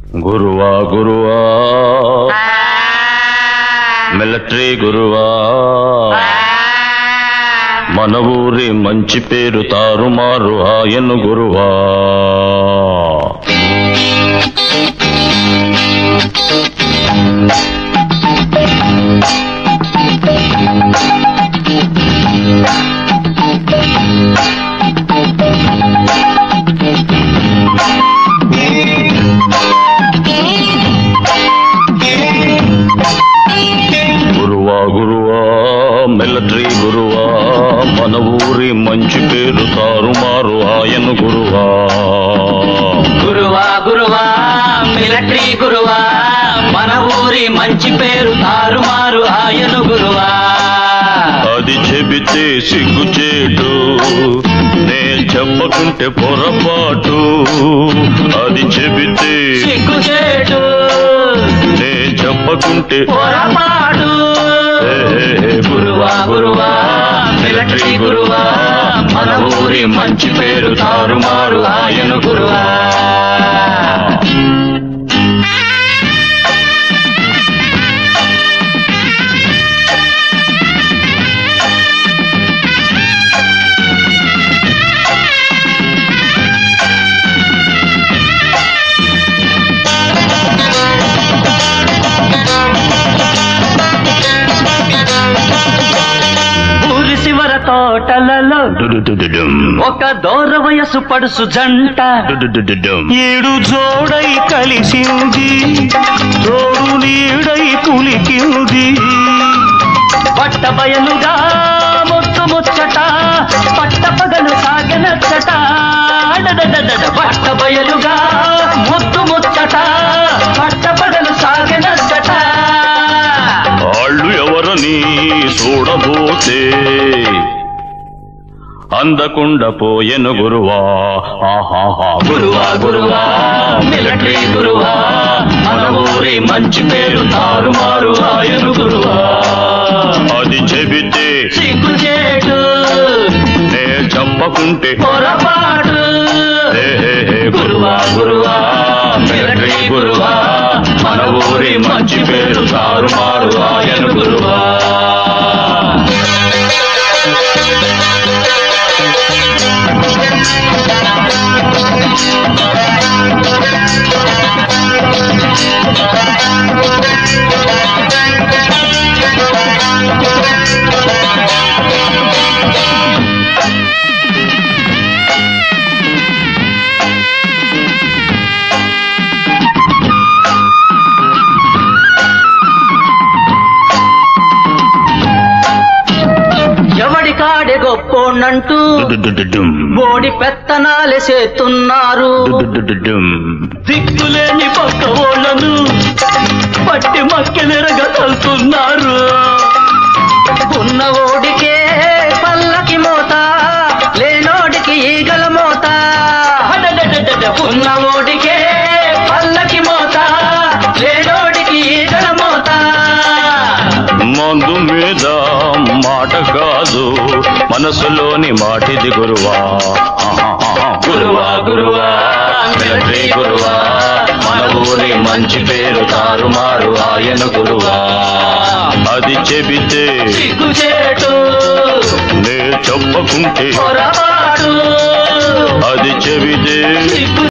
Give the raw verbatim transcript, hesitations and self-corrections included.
గురువా గురువా మిలిటరీ గురువా మన ఊరి మంచి పేరు తారుమారు ఆయను గురువా. గురువా గురువా మిలిటరీ గురువా మన ఊరి మంచి పేరు తారుమారు ఆయను గురువా. గురువా గురువా మిలిటరీ గురువా మన ఊరి మంచి పేరు తారుమారు ఆయను గురువా. అది చెబితే సిగ్గుచేటు నే చెప్పకుంటే పొరపాటు. అది చెబితే సిగ్గుచేటు నే చెప్పకుంటే పొరపాటు. గురువా గురువా మిలిటరీ గురువా మన ఊరి మంచి పేరు తారుమారు ఆయను గురువా. తోటలలో ఒక దూర వయసు పడుసు జంట ఏడు జోడై కలిసింది, తోడు నీడై పులికింది. పట్ట బయలుగా ముత్తు ముచ్చట పట్ట పగలు సాగనచ్చట. పట్ట బయలుగా ముత్తు ముచ్చట పట్ట పగలు సాగనచ్చట. వాళ్ళు ఎవరని చూడబోతే అందకుండా పోయెను గురువా. ఆహాహా గురువా గురువా మిలిటరీ గురువా మన ఊరి మంచి పేరు తారుమారు ఆయను గురువా. అది చెబితే సిగ్గుచేటు నే చెప్పకుంటే పొరపాటు. గురువా గురువా మిలిటరీ గురువా మన ఊరి మంచి పేరు తారుమారు ఆయను గురువా. ఎవడికాడే గొప్పోనంటూ బోడి పెత్తనాలే చేస్తున్నారు. దిక్కులేని పక్క ఓళ్లను పట్టి మక్కెనెరగ తలుతున్నారు. ఉన్న ఓడికే పల్లకి మోత లేనోడికి ఈగల మోత. ఉన్న ఓడికే పల్లకి మోత లేనోడికి ఈగల మోత. మందు మీద మాట కాదు మనసులోని మాటిది గురువా. గురువా గురువా మిలిటరీ గురువా మన ఊరి మంచి పేరు తారుమారు ఆయను గురువా. అది చెబితే సిగ్గుచేటు నే చెప్పకుంటే పొరపాటు. అది చెబితే